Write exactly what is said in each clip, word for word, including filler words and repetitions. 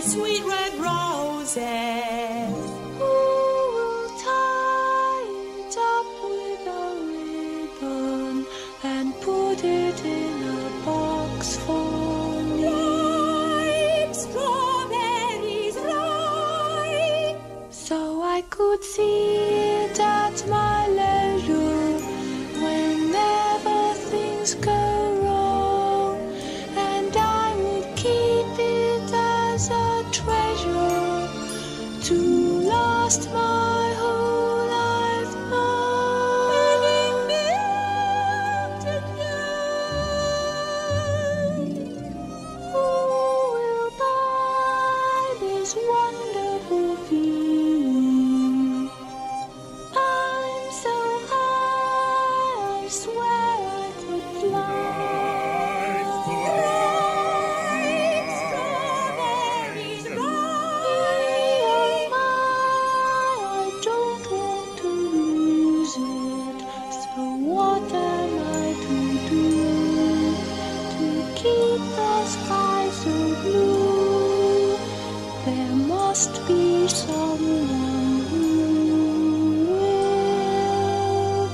sweet red roses. Who will tie it up with a ribbon and put it in a box for me? Ripe strawberries, ripe, So I could see it at my leisure whenever things go wrong, and I would keep it as a treasure to last my whole life long. being milked at night. Who will buy this wonderful feeling? I'm so high, I swear I could fly. Ripe strawberries, ripe. Oh my, I don't want to lose it. So what am I to do to keep the sky so blue? There must be someone who will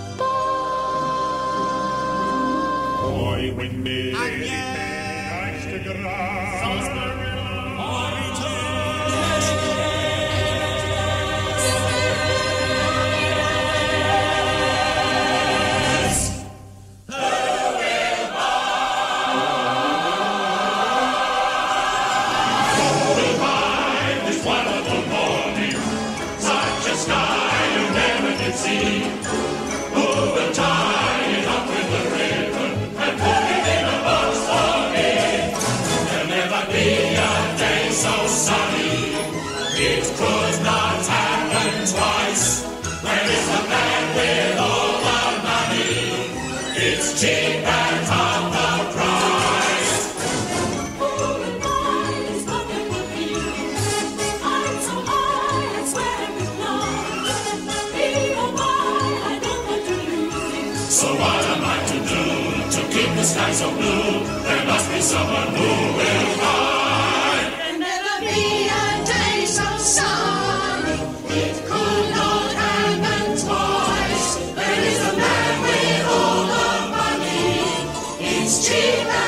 buy. Oi, windmill, nice to This wonderful morning, such a sky you never did see. Who will tie it up with a ribbon and put it in a box for me? There'll never be a day so sunny it could not happen twice. Where is the man with all the money? It's cheap and half the price. Who will buy this wonderful feeling? I'm so high, I swear I could fly. Be oh my, I don't want to lose it. So what am I to do to keep the sky so blue? There must be someone who will buy. There'll never be a day so sunny it could not happen twice. Where is the man with all the money? It's cheap.